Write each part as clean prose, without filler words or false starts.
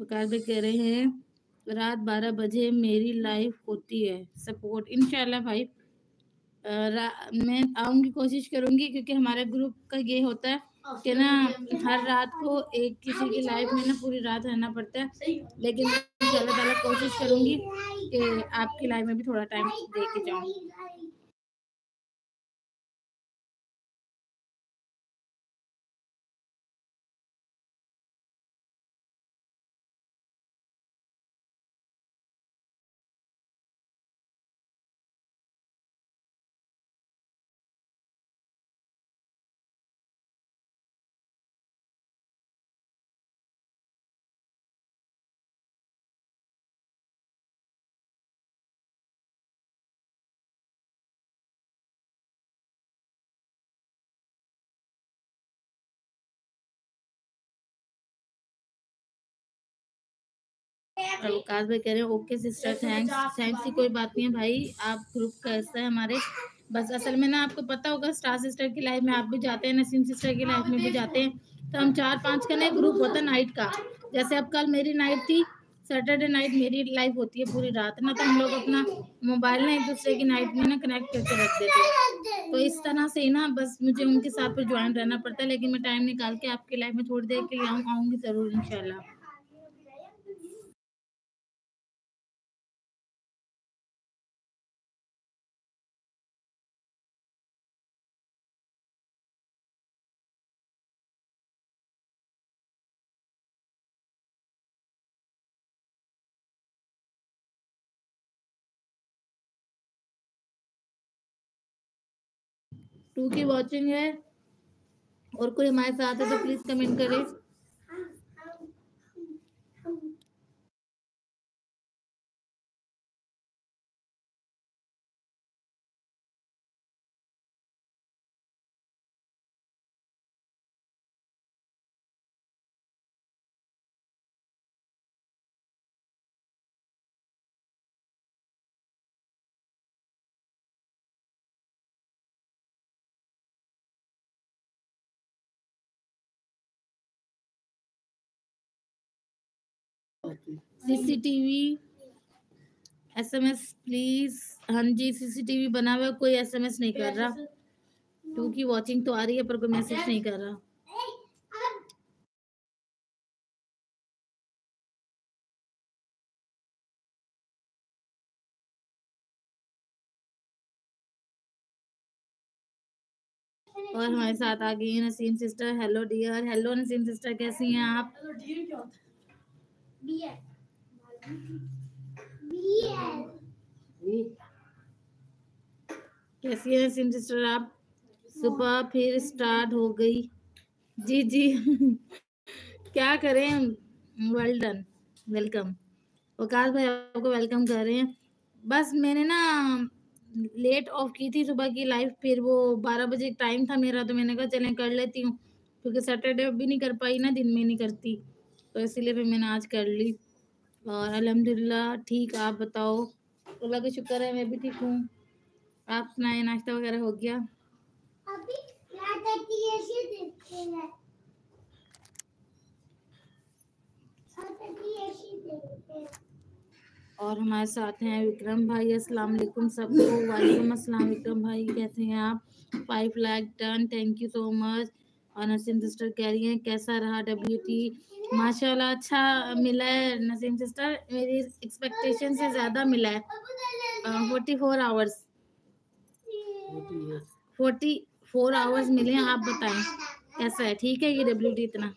वकार भी कह रहे हैं रात 12 बजे मेरी लाइव होती है सपोर्ट। इंशाल्लाह भाई मैं आऊँगी, कोशिश करूँगी, क्योंकि हमारे ग्रुप का ये होता है कि ना हर रात को एक किसी की लाइफ में ना पूरी रात रहना पड़ता है। लेकिन इंशाल्लाह ताला कोशिश करूँगी कि आपकी लाइफ में भी थोड़ा टाइम दे के जाऊँ। और वकास भाई कह रहे हैं ओके सिस्टर, थैंक्स की कोई बात नहीं है भाई, आप ग्रुप का हिस्सा है हमारे। बस असल में ना आपको पता होगा स्टार सिस्टर की लाइफ में आप भी जाते हैं, नसीम सिस्टर की लाइफ में भी जाते हैं, तो हम 4-5 का नया ग्रुप होता है नाइट का। जैसे अब कल मेरी नाइट थी, सैटरडे नाइट मेरी लाइव होती है पूरी रात ना, तो हम लोग अपना मोबाइल ना एक दूसरे की नाइट में ना कनेक्ट करके रख देते हैं। तो इस तरह से ना बस मुझे उनके साथ पर ज्वाइन रहना पड़ता है, लेकिन मैं टाइम निकाल के आपकी लाइफ में थोड़ी देर के लिए आऊँगी जरूर इंशाल्लाह। 2 की वॉचिंग है और कोई हमारे साथ है तो प्लीज कमेंट करें। CCTV SMS please. हाँ जी, सीसीटीवी बना हुआ, कोई एसएमएस नहीं कर रहा। 2 की वॉचिंग तो आ रही है पर कोई मैसेज नहीं कर रहा। और हमारे साथ आ गई है Naseem sister. Hello dear. Hello Naseem sister, कैसी हैं आप? कैसी है नसीम सिस्टर आप? सुबह फिर स्टार्ट हो गई। जी जी क्या करें, वेल डन, वेलकम। वकास भाई आपको वेलकम कर रहे हैं। बस मैंने ना लेट ऑफ की थी सुबह की लाइफ, फिर वो 12 बजे टाइम था मेरा, तो मैंने कहा चलें कर लेती हूँ, क्योंकि सैटरडे भी नहीं कर पाई ना, दिन में नहीं करती, तो इसीलिए फिर मैंने आज कर ली। और अल्हम्दुलिल्लाह ठीक, आप बताओ? अल्लाह का शुक्र है मैं भी ठीक हूँ। आप सुनाए, नाश्ता वगैरह हो गया? और हमारे साथ हैं विक्रम भाई। अस्सलाम वालेकुम सबको। वालेकुम अस्सलाम विक्रम भाई, कैसे हैं आप? 5 lakh done, thank you so much. और नसीम सिस्टर कह रही हैं कैसा रहा WT? माशाल्लाह अच्छा मिला है नसीम सिस्टर, मेरी एक्सपेक्टेशन से ज़्यादा मिला है। 44 आवर्स 44 आवर्स मिले हैं। आप बताएं कैसा है, ठीक है ये WT इतना?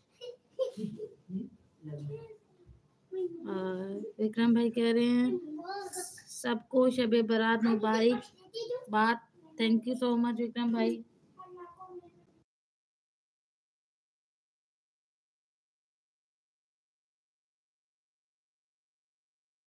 विक्रम भाई कह रहे हैं सबको शबे बारात मुबारक। बात thank you so much Vikram भाई।